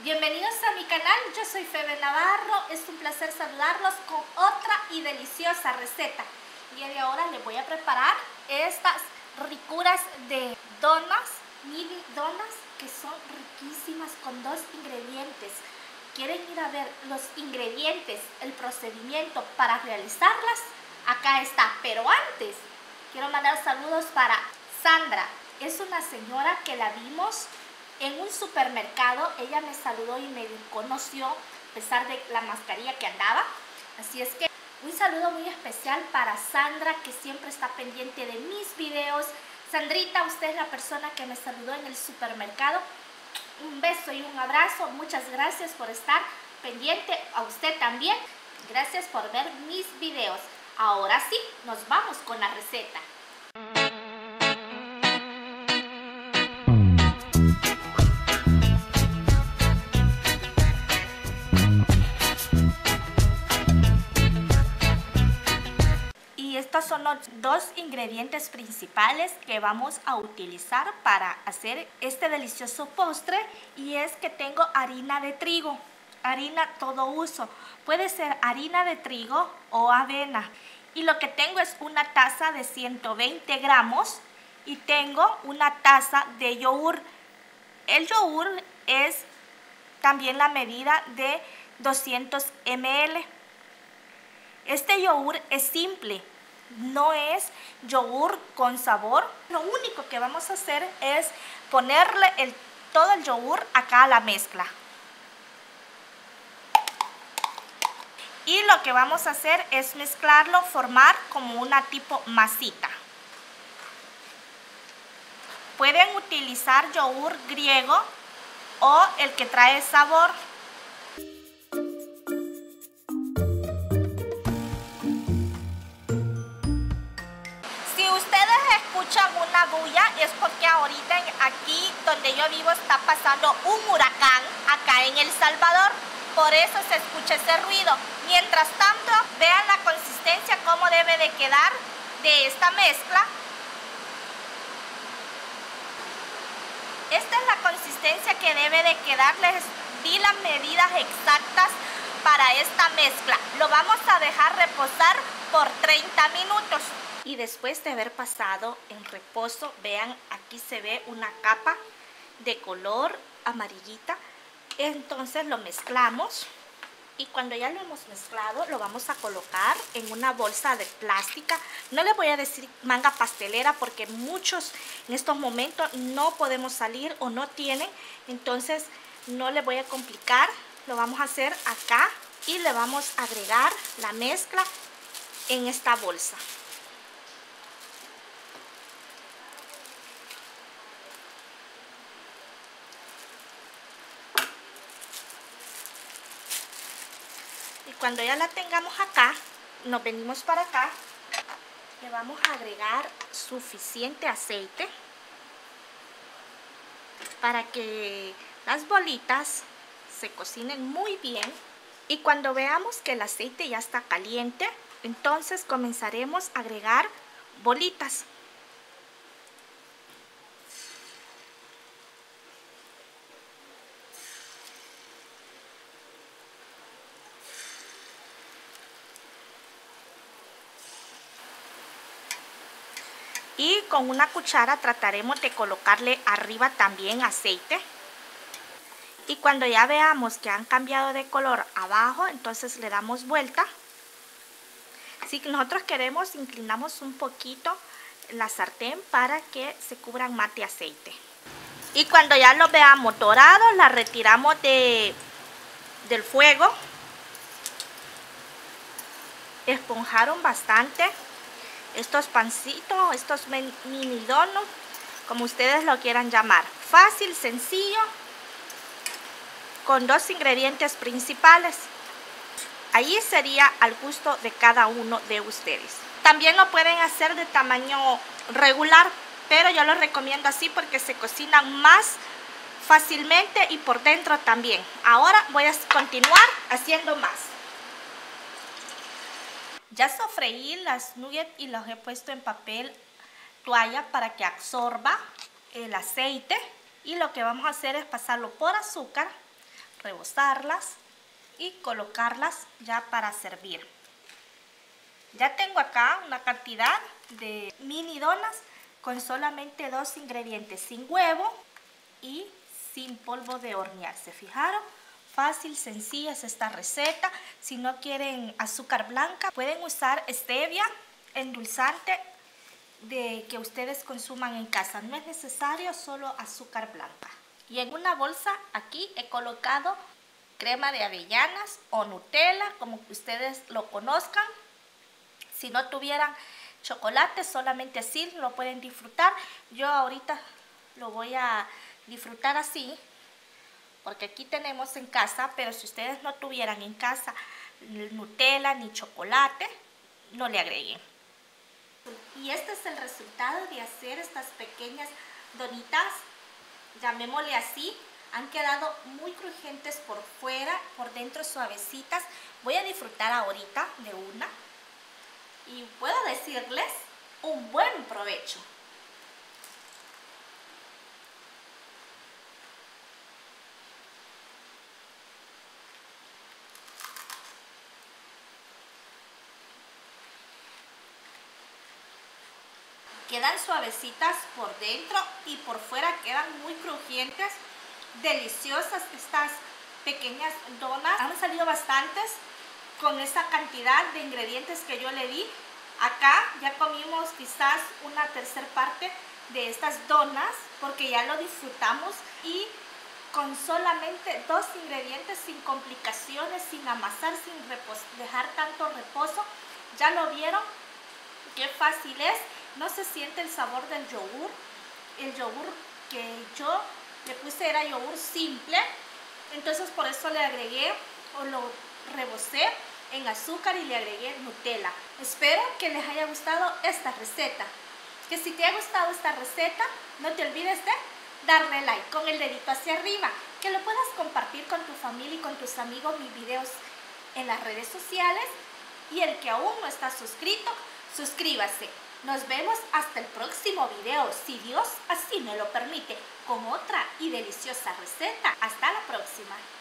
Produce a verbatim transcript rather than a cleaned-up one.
Bienvenidos a mi canal, yo soy Febe Navarro, es un placer saludarlos con otra y deliciosa receta. Y de ahora les voy a preparar estas ricuras de donas, mini donas, que son riquísimas con dos ingredientes. ¿Quieren ir a ver los ingredientes, el procedimiento para realizarlas? Acá está, pero antes quiero mandar saludos para Sandra. Es una señora que la vimos en un supermercado. Ella me saludó y me conoció a pesar de la mascarilla que andaba. Así es que un saludo muy especial para Sandra, que siempre está pendiente de mis videos. Sandrita, usted es la persona que me saludó en el supermercado. Un beso y un abrazo. Muchas gracias por estar pendiente. A usted también. Gracias por ver mis videos. Ahora sí, nos vamos con la receta. Estos son los dos ingredientes principales que vamos a utilizar para hacer este delicioso postre, y es que tengo harina de trigo, harina todo uso, puede ser harina de trigo o avena, y lo que tengo es una taza de ciento veinte gramos y tengo una taza de yogur. El yogur es también la medida de doscientos mililitros. Este yogur es simple, no es yogur con sabor. Lo único que vamos a hacer es ponerle el, todo el yogur acá a la mezcla. Y lo que vamos a hacer es mezclarlo, formar como una tipo masita. Pueden utilizar yogur griego o el que trae sabor. Escuchan una bulla, es porque ahorita aquí donde yo vivo está pasando un huracán acá en El Salvador, por eso se escucha ese ruido. Mientras tanto, vean la consistencia cómo debe de quedar de esta mezcla. Esta es la consistencia que debe de quedar. Les di las medidas exactas para esta mezcla. Lo vamos a dejar reposar por treinta minutos. Y después de haber pasado en reposo, vean, aquí se ve una capa de color amarillita. Entonces lo mezclamos, y cuando ya lo hemos mezclado, lo vamos a colocar en una bolsa de plástica. No les voy a decir manga pastelera porque muchos en estos momentos no podemos salir o no tienen. Entonces no les voy a complicar. Lo vamos a hacer acá y le vamos a agregar la mezcla en esta bolsa. Cuando ya la tengamos acá, nos venimos para acá, le vamos a agregar suficiente aceite para que las bolitas se cocinen muy bien. Y cuando veamos que el aceite ya está caliente, entonces comenzaremos a agregar bolitas. Y con una cuchara trataremos de colocarle arriba también aceite. Y cuando ya veamos que han cambiado de color abajo, entonces le damos vuelta. Si nosotros queremos, inclinamos un poquito la sartén para que se cubran más de aceite. Y cuando ya los veamos dorados, la retiramos de, del fuego. Esponjaron bastante estos pancitos, estos mini donuts, como ustedes lo quieran llamar. Fácil, sencillo, con dos ingredientes principales. Ahí sería al gusto de cada uno de ustedes. También lo pueden hacer de tamaño regular, pero yo lo recomiendo así porque se cocinan más fácilmente y por dentro también. Ahora voy a continuar haciendo más. Ya sofreí las nuggets y los he puesto en papel toalla para que absorba el aceite. Y lo que vamos a hacer es pasarlo por azúcar, rebozarlas y colocarlas ya para servir. Ya tengo acá una cantidad de mini donas con solamente dos ingredientes, sin huevo y sin polvo de hornear. ¿Se fijaron? Fácil, sencilla es esta receta. Si no quieren azúcar blanca, pueden usar stevia, endulzante de que ustedes consuman en casa. No es necesario solo azúcar blanca. Y en una bolsa aquí he colocado crema de avellanas o Nutella, como que ustedes lo conozcan. Si no tuvieran chocolate, solamente así lo pueden disfrutar. Yo ahorita lo voy a disfrutar así, porque aquí tenemos en casa, pero si ustedes no tuvieran en casa Nutella ni chocolate, no le agreguen. Y este es el resultado de hacer estas pequeñas donitas, llamémosle así. Han quedado muy crujientes por fuera, por dentro suavecitas. Voy a disfrutar ahorita de una y puedo decirles un buen provecho. Quedan suavecitas por dentro y por fuera quedan muy crujientes, deliciosas estas pequeñas donas. Han salido bastantes con esa cantidad de ingredientes que yo le di. Acá ya comimos quizás una tercera parte de estas donas porque ya lo disfrutamos y con solamente dos ingredientes, sin complicaciones, sin amasar, sin dejar tanto reposo. Ya lo vieron, qué fácil es. No se siente el sabor del yogur. El yogur que yo le puse era yogur simple, entonces por eso le agregué o lo rebocé en azúcar y le agregué Nutella. Espero que les haya gustado esta receta. Que si te ha gustado esta receta, no te olvides de darle like con el dedito hacia arriba. Que lo puedas compartir con tu familia y con tus amigos mis videos en las redes sociales. Y el que aún no está suscrito, suscríbase. Nos vemos hasta el próximo video, si Dios así me lo permite, con otra y deliciosa receta. Hasta la próxima.